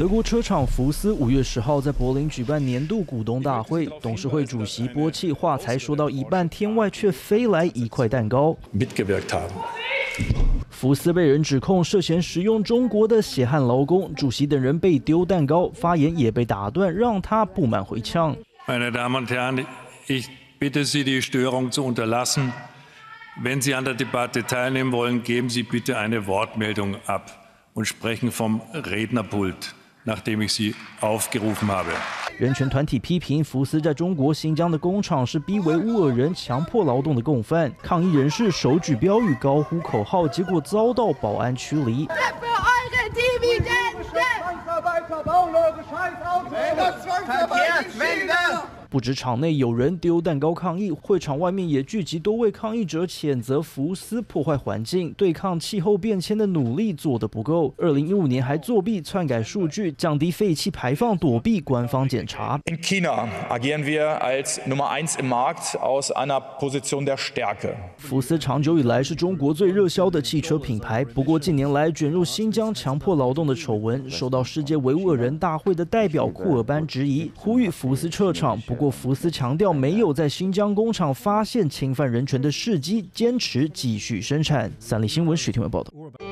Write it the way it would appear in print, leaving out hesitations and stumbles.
德国车厂福斯5月10号在柏林举办年度股东大会，董事会主席波契话才说到一半，天外却飞来一块蛋糕。福斯被人指控涉嫌使用中国的血汗劳工，主席等人被丢蛋糕，发言也被打断，让他不满回呛。 Meine Damen und Herren, ich bitte Sie, die Störung zu unterlassen. Wenn Sie an der Debatte teilnehmen wollen, geben Sie bitte eine Wortmeldung ab und sprechen vom Rednerpult, nachdem ich Sie aufgerufen habe. 人权团体批评福斯在中国新疆的工厂是逼维吾尔人强迫劳动的共犯，抗议人士手举标语、高呼口号，结果遭到保安驱离。不止场内有人丢蛋糕抗议，会场外面也聚集多位抗议者，谴责福斯破坏环境、对抗气候变迁的努力做得不够。2015年还作弊、篡改数据、降低废气排放，躲避官方检查。 In China agieren wir als Nummer 1 im Markt aus einer Position der Stärke。 福斯长久以来是中国最热销的汽车品牌，不过近年来卷入新疆强迫劳动的丑闻，受到世界维吾尔人大会的代表库尔班质疑，呼吁福斯撤厂。不过福斯强调没有在新疆工厂发现侵犯人权的事迹，坚持继续生产。三立新闻许廷伟报道。